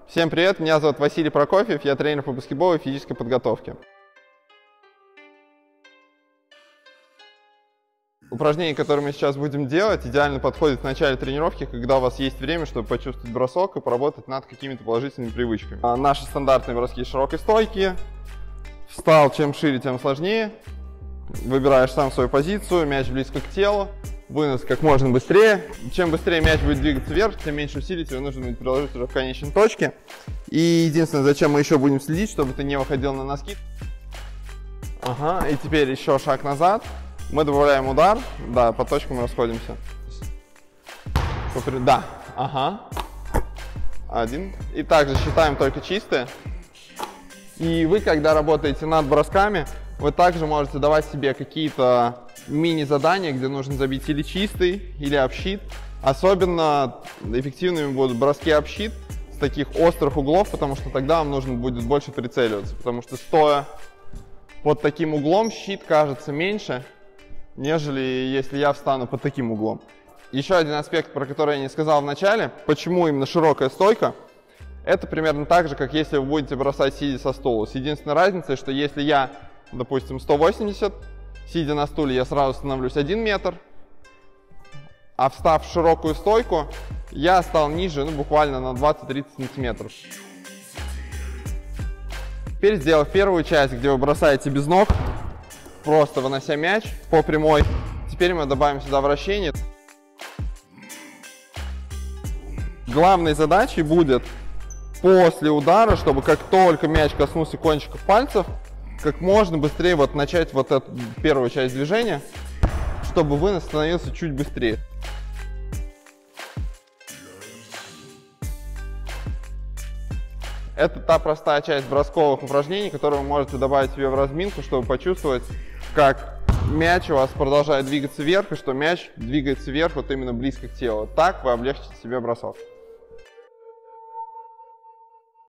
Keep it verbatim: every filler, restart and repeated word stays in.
Всем привет, меня зовут Василий Прокофьев, я тренер по баскетболу и физической подготовке. Упражнение, которое мы сейчас будем делать, идеально подходит в начале тренировки, когда у вас есть время, чтобы почувствовать бросок и поработать над какими-то положительными привычками. А наши стандартные броски широкой стойки. Встал, чем шире, тем сложнее. Выбираешь сам свою позицию, мяч близко к телу. Вынос как можно быстрее. Чем быстрее мяч будет двигаться вверх, тем меньше усилий тебе нужно будет приложить уже в конечной точке. И единственное, зачем мы еще будем следить, чтобы ты не выходил на носки. Ага, и теперь еще шаг назад. Мы добавляем удар. Да, по точкам расходимся. Да, ага. Один. И также считаем только чистые. И вы, когда работаете над бросками, вы также можете давать себе какие-то мини-задания, где нужно забить или чистый, или общит. Особенно эффективными будут броски общит с таких острых углов, потому что тогда вам нужно будет больше прицеливаться. Потому что стоя под таким углом, щит кажется меньше, нежели если я встану под таким углом. Еще один аспект, про который я не сказал в начале, почему именно широкая стойка. Это примерно так же, как если вы будете бросать сидя со стула. С единственной разницей, что если я, допустим, сто восемьдесят, сидя на стуле, я сразу становлюсь один метр, а встав в широкую стойку, я стал ниже, ну, буквально на двадцать-тридцать сантиметров. Теперь, сделав первую часть, где вы бросаете без ног, просто вынося мяч по прямой, теперь мы добавим сюда вращение. Главной задачей будет после удара, чтобы как только мяч коснулся кончиков пальцев, как можно быстрее вот начать вот эту первую часть движения, чтобы вынос становился чуть быстрее. Это та простая часть бросковых упражнений, которую вы можете добавить себе в разминку, чтобы почувствовать, как мяч у вас продолжает двигаться вверх, и что мяч двигается вверх вот именно близко к телу. Так вы облегчите себе бросок.